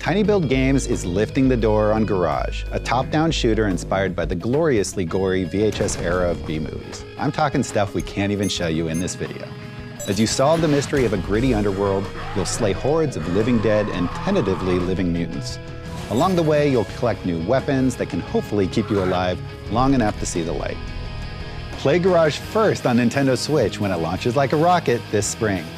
Tiny Build Games is lifting the door on Garage, a top-down shooter inspired by the gloriously gory VHS era of B-movies. I'm talking stuff we can't even show you in this video. As you solve the mystery of a gritty underworld, you'll slay hordes of living dead and tentatively living mutants. Along the way, you'll collect new weapons that can hopefully keep you alive long enough to see the light. Play Garage first on Nintendo Switch when it launches like a rocket this spring.